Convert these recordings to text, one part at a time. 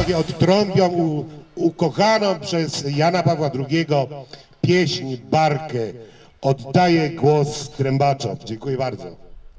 panowie odtrąbią ukochaną przez Jana Pawła II pieśń Barkę. Oddaję głos trębaczom. Dziękuję bardzo.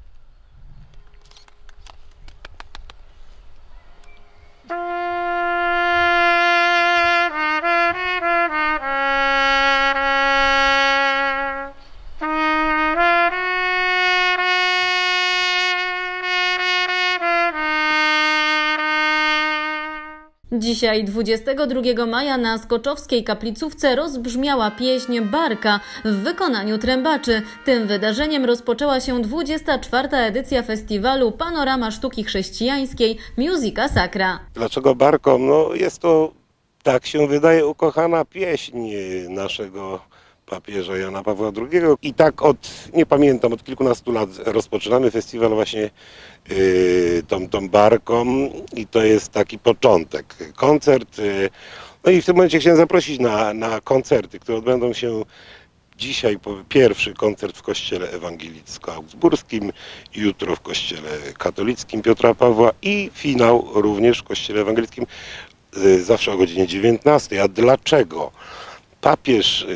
Dzisiaj, 22 maja, na skoczowskiej kaplicówce rozbrzmiała pieśń Barka w wykonaniu trębaczy. Tym wydarzeniem rozpoczęła się 24. edycja festiwalu Panorama Sztuki Chrześcijańskiej Musica Sacra. Dlaczego Barką? No jest to, tak się wydaje, ukochana pieśń naszego papieża Jana Pawła II. I tak nie pamiętam, od kilkunastu lat rozpoczynamy festiwal właśnie tą Barką i to jest taki początek. Koncert, no i w tym momencie chciałem zaprosić na koncerty, które odbędą się dzisiaj. Pierwszy koncert w kościele ewangelicko-augsburskim, jutro w kościele katolickim Piotra Pawła i finał również w kościele ewangelickim, zawsze o godzinie 19. A dlaczego? Papież,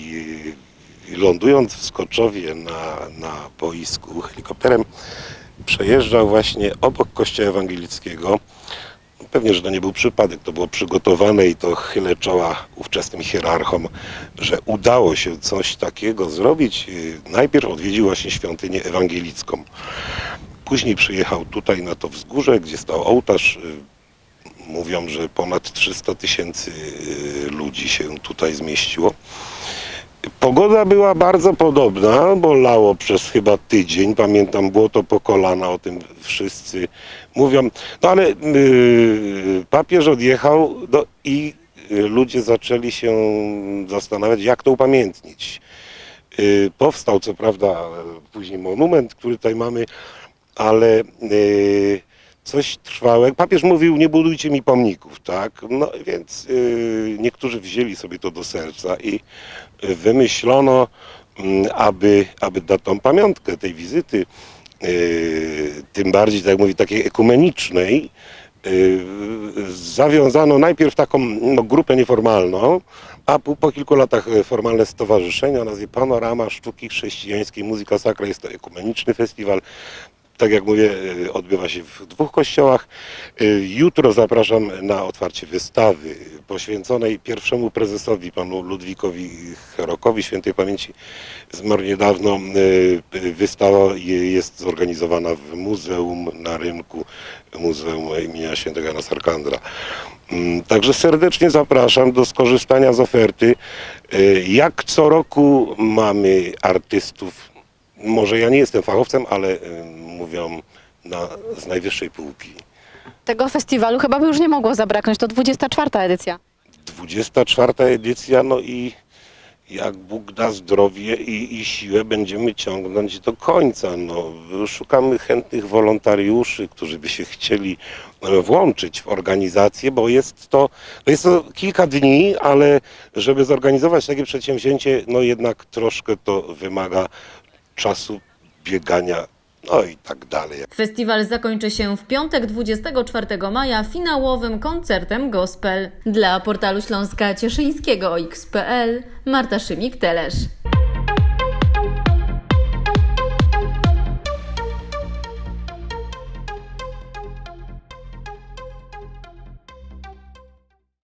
lądując w Skoczowie na boisku helikopterem, przejeżdżał właśnie obok kościoła ewangelickiego. Pewnie, że to nie był przypadek, to było przygotowane i to chylę czoła ówczesnym hierarchom, że udało się coś takiego zrobić. Najpierw odwiedził właśnie świątynię ewangelicką. Później przyjechał tutaj na to wzgórze, gdzie stał ołtarz. Mówią, że ponad 300 000 ludzi się tutaj zmieściło. Pogoda była bardzo podobna, bo lało przez chyba tydzień. Pamiętam, było to po kolana, o tym wszyscy mówią. No ale papież odjechał i ludzie zaczęli się zastanawiać, jak to upamiętnić. Powstał co prawda później monument, który tutaj mamy, ale coś trwałego. Papież mówił, nie budujcie mi pomników, tak? No więc niektórzy wzięli sobie to do serca i wymyślono, aby dać tą pamiątkę tej wizyty, tym bardziej, tak jak mówi, takiej ekumenicznej, zawiązano najpierw taką grupę nieformalną, a po kilku latach formalne stowarzyszenie o nazwie Panorama Sztuki Chrześcijańskiej Musica Sacra. Jest to ekumeniczny festiwal. Tak jak mówię, odbywa się w 2 kościołach. Jutro zapraszam na otwarcie wystawy poświęconej pierwszemu prezesowi, panu Ludwikowi Herokowi, świętej pamięci, zmarł niedawno. Wystawa jest zorganizowana w muzeum na Rynku, Muzeum imienia Świętego Jana Sarkandra. Także serdecznie zapraszam do skorzystania z oferty. Jak co roku mamy artystów. Może ja nie jestem fachowcem, ale mówią z najwyższej półki. Tego festiwalu chyba by już nie mogło zabraknąć, to 24. edycja. 24. edycja, no i jak Bóg da zdrowie i siłę, będziemy ciągnąć do końca. No, szukamy chętnych wolontariuszy, którzy by się chcieli włączyć w organizację, bo jest to kilka dni, ale żeby zorganizować takie przedsięwzięcie, no jednak troszkę to wymaga czasu, biegania, no i tak dalej. Festiwal zakończy się w piątek 24 maja finałowym koncertem gospel. Dla portalu Śląska Cieszyńskiego OX.pl Marta Szymik-Telesz.